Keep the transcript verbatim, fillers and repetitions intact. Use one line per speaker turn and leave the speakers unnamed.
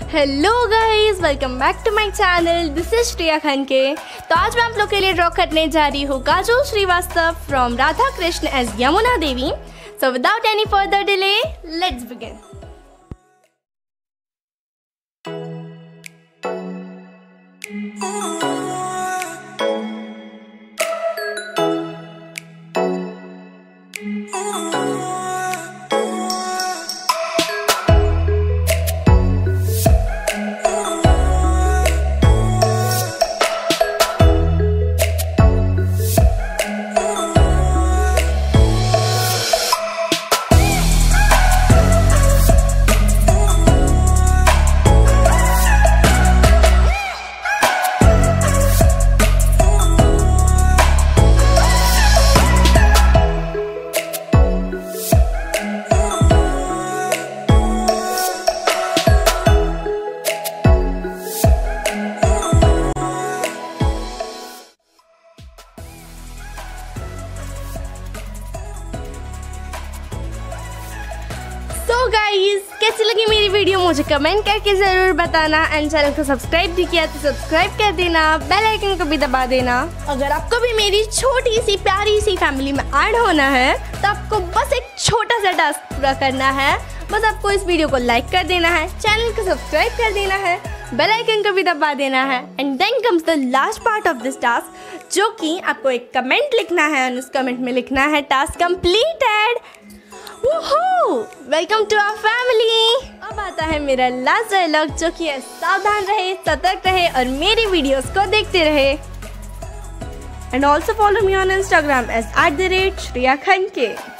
Hello guys, welcome back to my channel. This is Shreya Khanke. तो आज मैं आप लोग के लिए ड्रॉ करने जा रही हूँ Kajol Srivastava from Radha Krishna as Yamuna Devi. So without any further delay let's begin. तो गाइस, कैसी लगी मेरी वीडियो मुझे कमेंट करके ज़रूर बताना। एंड चैनल को सब्सक्राइब भी किया तो सब्सक्राइब कर देना, बेल आइकन को भी दबा देना। अगर आपको भी मेरी छोटी सी प्यारी सी फैमिली में ऐड होना है तो आपको बस एक छोटा सा टास्क पूरा करना है। बस आपको इस वीडियो को लाइक कर देना है, चैनल को सब्सक्राइब कर देना है, बेल आइकन को भी दबा देना है। And then comes the last part of this task, जो कि आपको एक कमेंट लिखना है और उस कमेंट में लिखना है task completed. Welcome to our family. अब आता है मेरा लास्ट डायलॉग, जो कि है सावधान रहे, सतर्क रहे और मेरी वीडियोस को देखते रहे। And also follow me on Instagram as at the rate Shreya खनके।